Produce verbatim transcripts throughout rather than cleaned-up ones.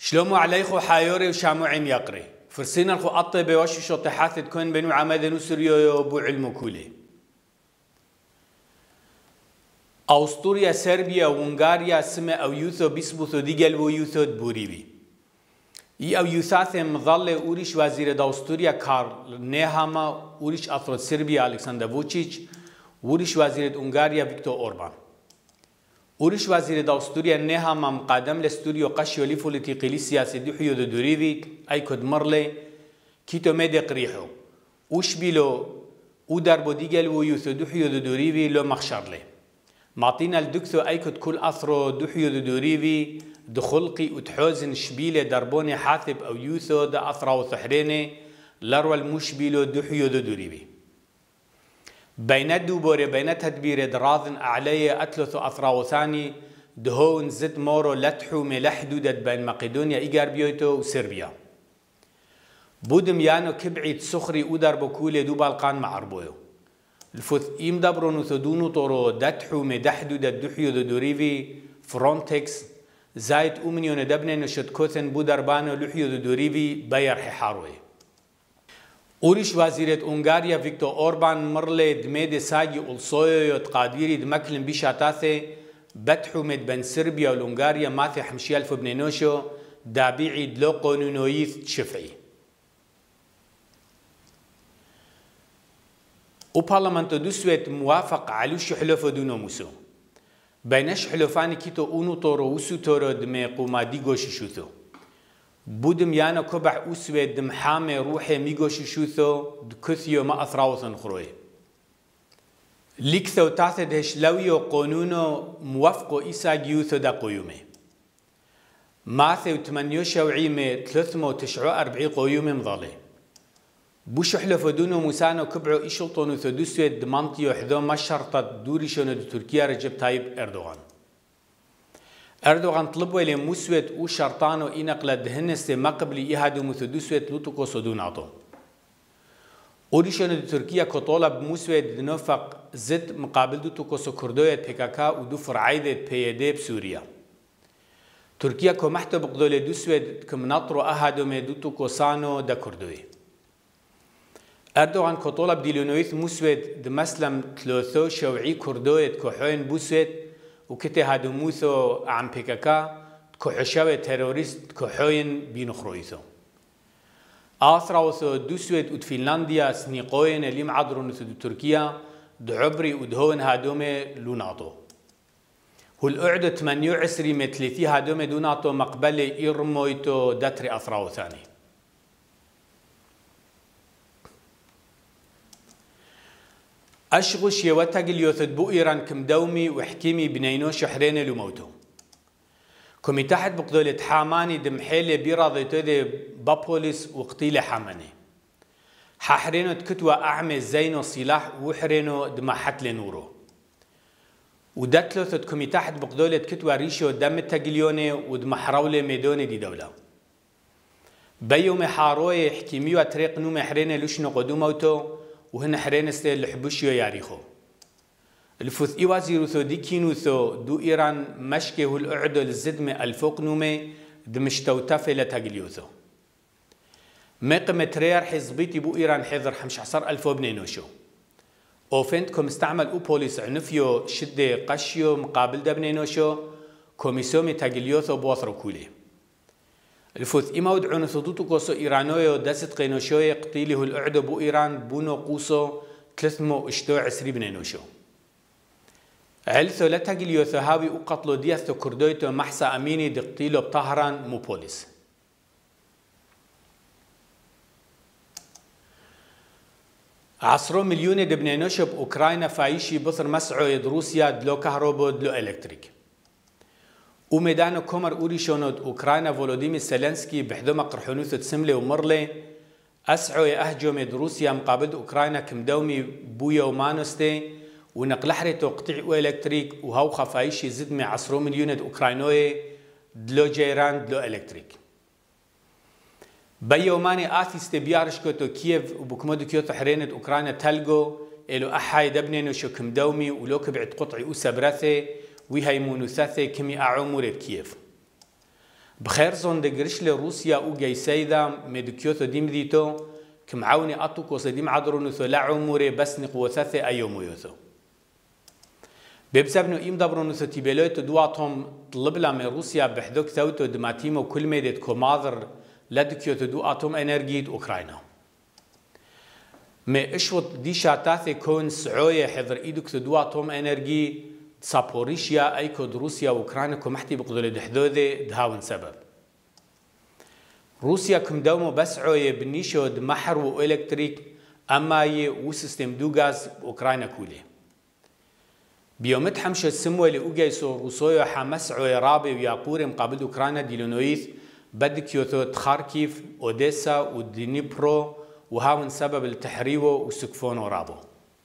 شلومو عليخو حايوري وشامو عم يقري فرسينا الخو أطبي وشو شطحات تكون بنو عمدن وسوريا وبو علمو كولي أوسطوريا سربيا وونغاريا سمة أو يوثو بيسبوثو ديجل ويوثو بوريبي ي أو يوثاث مظل أوريش وزير داوستوريا كار نهاما أوريش أثرت سربيا ألكسندر فوتشيتش أوريش وزير أونغاريا فيكتور أوربان أوريش وزير داوستوريا نهاما مقدم لستوريو قشيو لفوليتيقي سياسي دحيو دو دوريفي أي كود مرلي كيتو ميدي قريحو وشبيلو ودربو ديجل ويوثو دحيو دو دوريفي لو مخشرلي معطينا الدكتو أيكد كل أثرو دحيو دو دوريفي دخلقي وتحوزن شبيلة دربوني حاثب أو يوثو دا أثرا وثحريني لروا المشبيلو دحيو دو دوريفي بين الدوبوري بين تدبير دراذن أعلية أتلثو أثرا وثاني دهون زد مورو لتحو ملحدودة بين مقدونيا إيجار بيوتو وسربيا بودم يانو كبعي تسخري ودر بكولي دو بالقان مع عربويو الفوث إيم دبرونو ثدونو طورو دتحو مدحدو ددحيو دو دوريفي فرونتكس زايد أمنيون دبنين شتكوثن بودربانو لحيو دو دوريفي بير حاروي أوريش وزيرة أونغاريا فيكتور أوربان مرلي دميد ساجي أولصويو تقاديري دمكلن بيشاتاثي بتحو مد بين سربيا والأونغاريا ماثي حمشي ألف بنينوشو دابيعي دلو قانونويث شفعي وبرلمانتو دوسويت موافق علوش حلوفو دونو موسو بينش حلوفاني كيتو اونو طورو وسو تورو دمي قوما ديگوشي شوثو بودم يانا كبع اوسويت دم حامي روحي ميگوشي شوثو دكثيو ما اثراوثن خروي ليكثو تاثد هشلويو قانونو موافقو إيسا جيوثو دا قيومي ماثيو تمنيوشو عيمي ثلاثمو تشعو أربعي قيومي مظالي بوش حلفو دونو موسانو كبعو إيشلطونو ثدوسويت دمانتيو حذو ما شرطت دوريشونو دو تركيا رجب طيب أردوغان أردوغان طلبوا إلي موسويت و شرطانو إنقل دهنستي ما قبل إيهادو مثدوسويت لوتوكو صدوناتو أوريشونو دو تركيا كطولب موسويت دنوفق زد مقابل دو توكوسو كردويت بيكاكا و دو فرعيدت بيدي بسوريا تركيا كو محتو بقدولي دوسويت كمناطرو أهادو مي دو توكوسانو دا كردوي أردوغان كطولب ديلونويث موسويت دمسلم تلوثو شوعي كردويت كوحوين بوسويت وكتي هادو موثو عم بيكاكا كوحشاوي تيروريست كوحوين بينخرويثو آثراوثو دوسويت ود فنلنديا سنيقوين اللي معضرون دو تركيا دعبري ودهون هادومي لوناتو والقعدو ثمانية وعشرين متلثي هادومي دوناتو مقبلي إرمويتو داتري أثراو ثاني أشغش يوتقل يوثد بو إيران كمدومي وحكيمي بنينو شحرين لموتو كمي تحت بقدولة حاماني دمحيلي بيراضيتو دي بابوليس وقتيلة حاماني ححرينو تكتوى أعمي زينو صلاح وحرينو دمحت لنورو ودتلوثد كمي تحت بقدولة كتوى ريشو دم التقليوني ودمحراولي ميدوني دي دولة بيومي حاروي حكيميو طريق نومي حريني لوشنو قدوموتو وهن حرين استيل لحبوشيو ياريخو الفوث إيوازيرو ثو دي كينو ثو دو إيران مشكي هو الأعدو للزدمة الفوق نومي دمشتو تافي لتاقليو ثو ميقم تريار حزبيتي بو إيران حذر حمش عصر ألفو بنينوشو أوفنتكم استعمل أو بوليس عنفيو شدي قشيو مقابل دا بنينوشو كوميسومي تاقليو ثو بوثرو كولي الفوث إما ودعون ثدوتو كوسو إيرانويو دست قينوشوي قتيلي هو الأعدو بو إيران بونو قوسو ثلاثمو اشتو عسري بنينوشو علثو لتاقليو ثهاوي وقتلو دياثو كردويتو محسا أميني دقتيلو بطهران مو بوليس عصرو مليون دبنينوشو بأوكراينا فايشي بصر مسعو روسيا دلو كهروبو دلو إلكتريك وميدانو كومر أوريشونود أوكراينا فولوديمير زيلينسكي بحدوما قرحونوثو تسملي ومرلي أسعو يأهجو ميد روسيا مقابل أوكراينا كمدومي بويا ومانوستي ونقلحريتو قطع إلكتريك وهو خفايشي زدمي عصرو مليون أوكراينوي دلو جيران دلو إلكتريك بيوماني آثيستي بيارشكوتو كييف وبكمودو كيوتو حرينة أوكراينا تلقو إلو أحاي دبنينو شو كمدومي ولو كبعت قطعي أوسا براثي وهي مونوثاثي كمي أعمر كييف بخير زون دقرش لروسيا او جيسيدا مدكيوثو ديم ديتو كمعاوني أطوكو سديم عدرونوثو لا عموري بس نقوثاثي أيومويوثو ببسبنو إيم دبرونوثو تيبيلويتو دواتهم طلبلا من روسيا بحذوك ثوتو دماتيمو كل ميدت كوماذر لدكيوثو دو أتوم انرجيت أوكراينا ما اشوط دي شاتاثي كون سعوية حضر إيدوكثو دو أتوم انرجي سابوريشيا أيكود روسيا وأوكراينا كمحتي بقدولي دحذوذي دهاون سبب روسيا كم دومو بس عوية بنيشو دمحر وإلكتريك أما ي وسيستم دو غاز أوكراينا كولي بيومت حمشة سموة لأوجيسو روسيا حمس عوية رابي وياقوري مقابل أوكراينا ديلونويث بدك يوثو خاركيف أوديسا ودنيبرو وهاون سبب التحريو وسكفونو رابو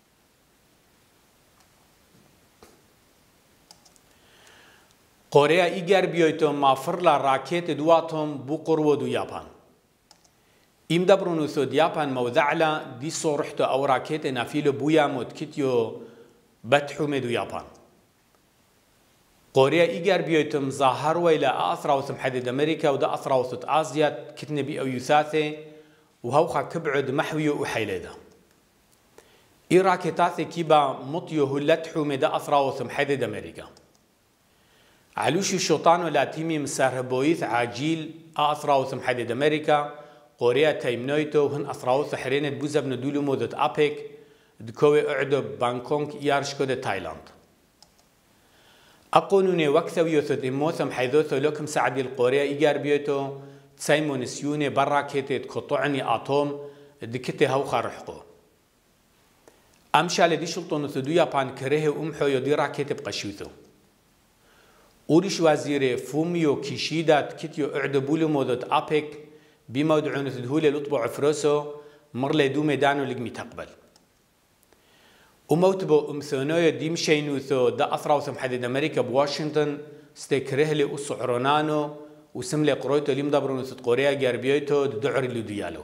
كوريا إيجار بيوتو ما فرلا راكيت دواتهم بقرو دو يابان إم دبرونو ثو ديابان موذعلا دي صورحتو أو راكيت نافيلو بويا متكتيو بتحو مدو يابان كوريا إيجار بيوتو مظاهر ويلا أثراوث محدد أمريكا ودا أثراوث آسيا كتن بي أو يثاثي وهوخا كبعد محويو وحيليدا إي راكيتاثي كيبا مطيو هلتحو مدا أثراوث محدد أمريكا علوش الشوطان ولا تيمي مساربويث عاجيل أثراوث محدد أمريكا كوريا تايمنويتو هن أثراوث حرينة بوزا بندولو مودت أبيك دكوي أعدو بانكونك يارشكو دا تايلاند أقونوني وكثو يوثد إموثم حيثوثو لكم سعدي القوريا إيجار بيوتو تسايمو نسيوني برا كيتت قطعني آتوم دكتي هوخا رحقو أمشا لدي شلطون ثدو يابان كريه أمحو يدي راكيت بقشيوثو أوريش وزير فوميو كيشيدا كيتيو أعدو بولو مودت أبيك بمودعون ثدهولي لطبو عفروسو مرلي دو ميدانو لقمي تقبل وموتبو أمثونويو ديم شينوثو دا أثراوث محدد أمريكا بواشنطن ستيكرهلي أسعرونانو وسملي قرويتو ليم دبرونو ثد قوريا جاربيوتو دعري لو ديالوغ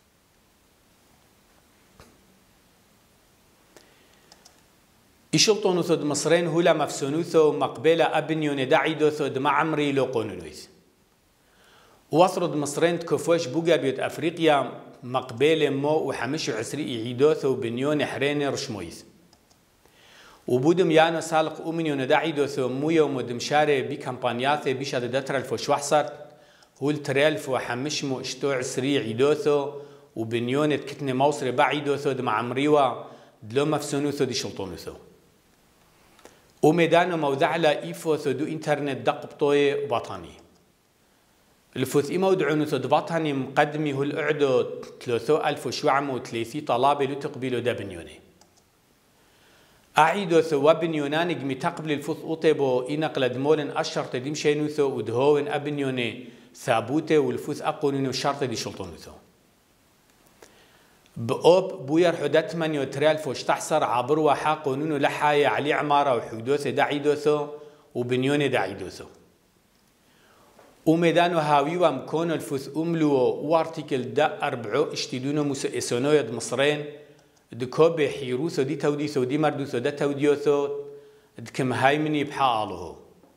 إشلطونو ثد مصرين هولا مفسونوثو مقبلة أبنيوني داعيدو ثد معمري لو قونونويث وصرد مصرين تكفوش بوغا بيوت أفريقيا مقبلة مو وحمشو عسري عيدوثو بنيوني حريني رشمويث وبودم يانو سالق أمنيوني داعيدوثو مويو مدمشاري بي كامبانياثي بيشا دترالفو شوحصر هو الترالفو وحمشمو اشتو عسري عيدوثو وبنيوني تكتني موصري بعيدوثو دم عمريوا دلو مفسونوثو دي شلطونوثو وميدانو موذعلا إيفوثو دو إنترنت دقبطوي وبطاني الفوث إما ودعونو تدبطاني مقدمي هو الأعدو ثلاثة ألف وشوعمو وثلاثي طلابة لو تقبلو دا بنيوني أعيدو ثو بنيوناني قمي تقبل الفوث أطيبو إنقل دمولن أشر تديم شينوثو ودهوين أبنيوني ثابوته والفوث أقونينو شرط دي شلطونوثو بأوب بوير حدات من يتريال فوش تحصر عبر وحا قونونو لحايا علي عمارة وحدوث داعيدوثو وبنيوني داعيدوثو وميدانو هاوي ومكونو الفوث أملو وارتيكل دا أربعو اشتدونو مسئسونويد مصرين دكوبي حيروثو دي توديثو دي مردوثو دا توديوثو دكم هايمني بحالوهو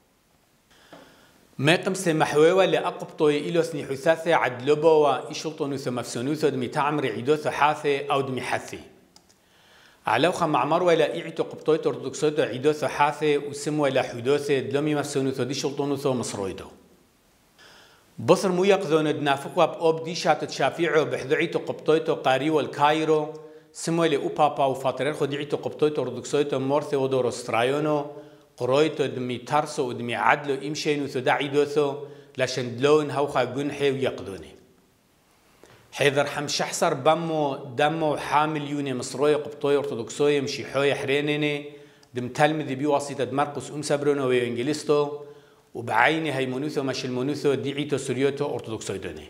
ما قمسي محويوة لأقبطوي إلوثني حثاثي عدلوبو وإشلطونوثو مفسونوثو دمي تعمري عيدوثو حاثي أو دمي حثي علوخا معمر ولا إعتو قبطوي تردوكسوتو عيدوثو حاثي وسمو ولا حدوثي دلومي مفسونوثو دي شلطونوثو مصرويدو بصر مو يقذون دنافقوا بأوب دي شاتو تشافيعو بحذعيتو قبطويتو قاري والكايرو سمو لي أوبابا وفاترين خو ديعيتو قبطويتو تردوكسوتو مورثي ودورو سترايونو قرويتو دمي ترسو ودمي عدلو إمشينوثو داعيدوثو لاشن دلون هوخا قنحي ويقدوني حيذر حمشحصر بمو دمو حامل يوني مصروي قبطوي أرثوذكسوي مشيحوي حرينيني دم تلمذي بواسطة مرقس أم سبرونو وإنجليستو وبعيني هيمونوثو مش المونوثو ديعيتو سوريوتو أرثوذكسوي دوني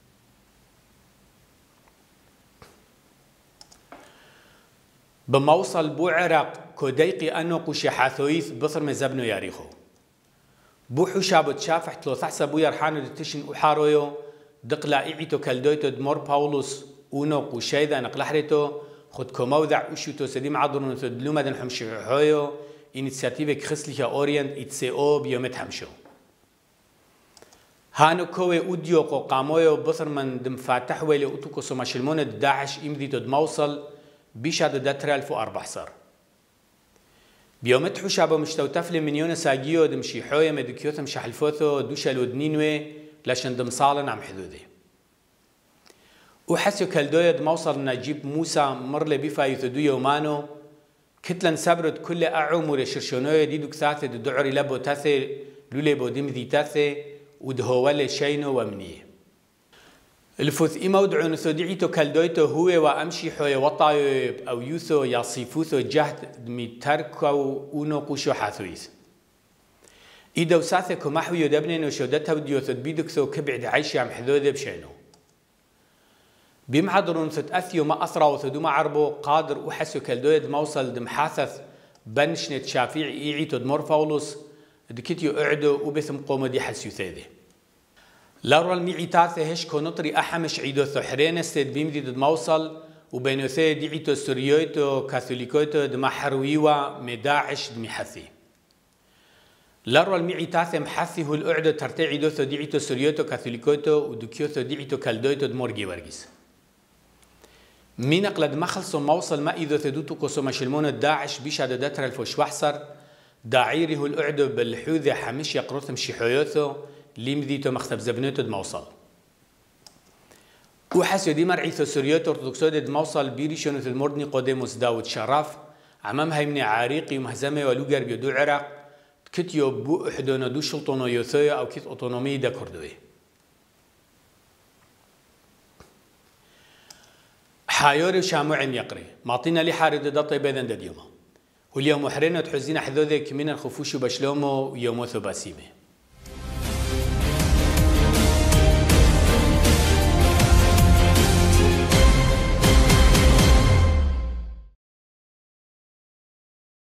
بموصل بو عراق كوديقي أنو قوشي حاثويث بصر مزبنو ياريخو بو حشابو تشافح تلو ثحسا بو يرحانو دتشن أحارويو دقلا إعيتو كالدويتو دمور باولوس أونو قوشيدا نقلحريتو خد كوموذع أشوتو سديم عضرونو تدلو مدن حمشيحويو إنيسياتيفك خسليكا أورينت إتسي أو بيومت حمشو هانو كوي أوديوق وقامويو بصر من دم فاتح ويلي أتوكو سماشلمون داعش إمدي تد موصل بيشاد داتر ألف وأربع صار بيومت حشابو مشتوتفل مليون ساقيو دم شيحوية مدكيوثم شحلفوثو دوشل ودنينوي لاشن دم صالن عم حدودي وحسيو كالدوية دم موصل نجيب موسى مرلي بيفا يثدو يومانو كتلن سبرد كل أعمر شرشونوية دي دكثاثة دعري لبو تاثي لولي بو دم ذي تاثي ودهوال شينو ومنيه الفوث إما ودعو نثوديعيتو كالدويتو هو وأمشي حوي وطايو أو يوثو يصيفوثو جهد ميتركو أونو قوشو حاثويس إيدو ساثكو محوي يدبنين وشودتها وديوثو بيدكثو كبعد عيشي عم حذوذي بشينو بمعدرون ثتأثيو ما أثرا وثدوما عربو قادر أحسو كالدويد موصل دمحاثث بنشنت شافيع إيعيتو دمور فاولوس دكتيو أعدو وبثم قومو دي حسيو ثيذي لارو الميعيتاثي هش كونطري أحمش عيدو ثحرين استيد بيمدي دد موصل وبينو ثي ديعيتو سوريويتو كاثوليكويتو دما حرويوا مداعش دمي حثي لارو الميعيتاثي محثي هو الأعدو ترتي عيدو ثو ديعيتو سوريويتو كاثوليكويتو ودكيو ثو ديعيتو كالدويتو دمور جيورجيس مين أقلد مخلصو موصل ما إذا ثدوتو كوسو مشلمون الداعش بيشاد داتر الفوش وحصر داعيره الأعدو بالحوذة حمش يقرثم شيحويوثو ليمذيتو مختب زبنوتو دموصل وحسيو دي مرعيثو سوريوتو ارتدوكسو دي دموصل بيريشونو المردني قديموس داود شراف عمام هيمني عريقي ومهزمي ولوغر بيدو عراق كتيو بو احدونو دو شلطونو يوثويا أو كت أوتونومي دا كردوي حايوري وشاموعين يقري معطينا لي حارد دطي بيذن دا ديوما واليوم محرينو تحزين حذوذي كمين الخفوش بشلومو ويوموثو باسيمي